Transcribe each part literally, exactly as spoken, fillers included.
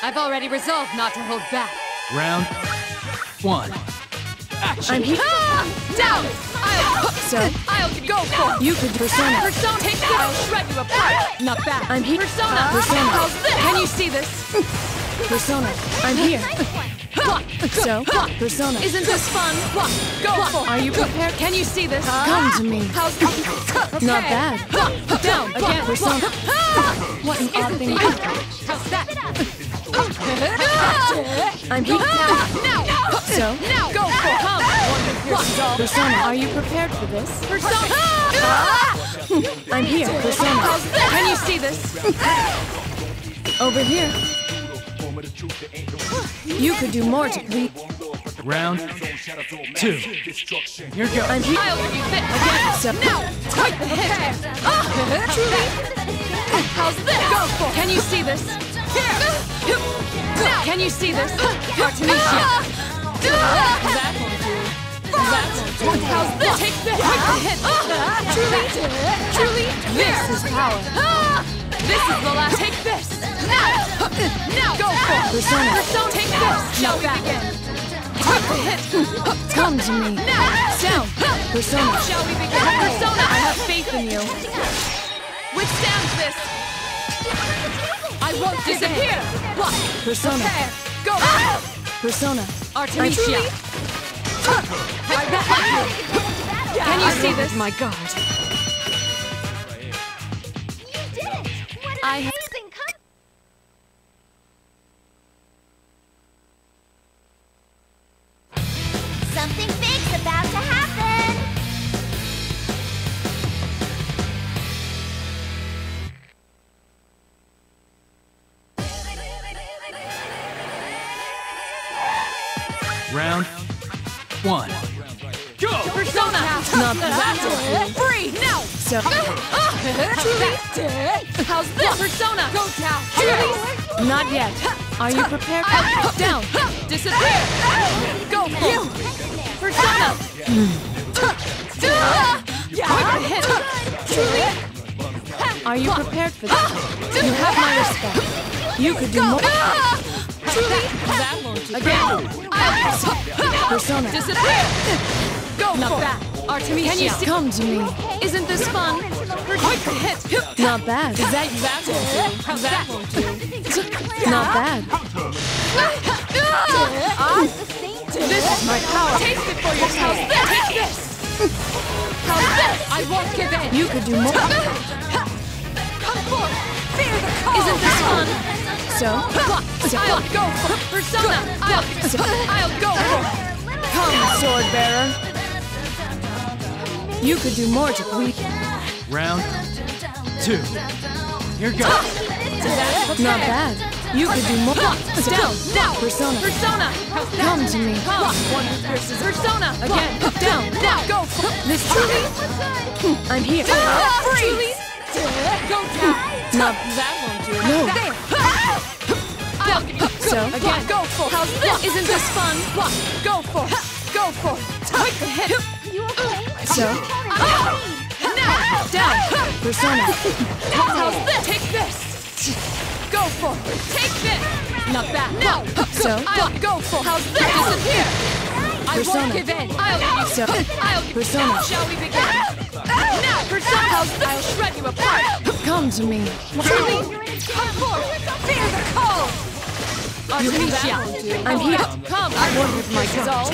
I've already resolved not to hold back. Round one. Action. I'm here. Ah! Down! I'll... So? I'll go for it. You could Persona. Persona, take this! I'll shred you apart! Not bad. I'm here. Persona! Persona. How's this? Can you see this? Persona. I'm here. So? Persona. Isn't this fun? Go for it. Are you prepared? Can you see this? Come to me. How's this? Not bad. Down again. Persona. What an odd thing. How's that? I'm here. Now! So? Now! Go for it! Come! Persona, are you prepared for this? Persona! I'm here. Persona. How's this? Can you see this? Over here. You could do more to please. Round two. Here goes. I'm here. I'll give you fit again. So, Now! Take the hit! Truly? How's this? Go for it! Can you see this? Here! Now! Can you see this? Artemisia! That won't do. That won't do. How's this? Take this! Take the hit! Truly? Truly? This is power. This is the last. Take this! Now! Now! Go for it! Persona. Persona, take this! Shall we begin? Take the hit! Come to me. Now! Down. Persona. Shall we begin? Persona, I have faith in you. Withstands this! I won't disappear! What? Persona. Prepare! Go! Persona. Artemisia! I won't let you! Can you see this? My God. You did it! What an I amazing comeback! Something big's about to happen! Round one. Go! Persona! Not bad. Free! Now! So, Truly? How's this? Persona! Go down! Truly? not yet. Are you prepared? Down! Disappear! Go for it! Persona! Quick hit! Truly? Are you prepared for this? You have my respect. You could do more. Truly? That won't do. Again! Persona. Disappear! Go Not for bad. it! Artemisia! Can you see? Come to me. Isn't this fun? Quick hit! Not bad. Is that that won't do? How's that won't do? Not bad. This is my power. Taste it for yourself. Take this. How's this? I won't give in. You could do more. Come forth. Fear the call. Isn't this fun? So, I'll go for Persona. I'll, I'll go for. come, sword bearer. You could do more to please. Round two. Here goes. Not bad. You could do more. Down. Now. Persona. Persona. Come to me. Come. One versus Persona. Again. Down. Now. Go for This truly. I'm here. Truly. Go down. Not That won't do. No. There. I'll give you. So? Again. Go for. How's this? Isn't this fun? Go for. Go for. Quick hit. You okay? So? Now. Down. Persona. How's this? Take this. Go for. Take this. Not bad. Now. So? I'll go for. How's this? Disappear. I Persona. won't give in. I'll give you. So? I'll give Persona. you. Shall we begin? Now. Persona. How's this? I'll shred you apart. Come to me. Truly. Come forth. Fear the call. Artemisia. I'm here. Come. I work with my God.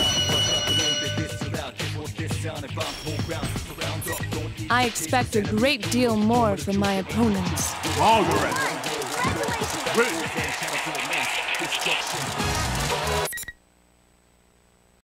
I expect a great deal more from my opponents. All right. Congratulations! Ready.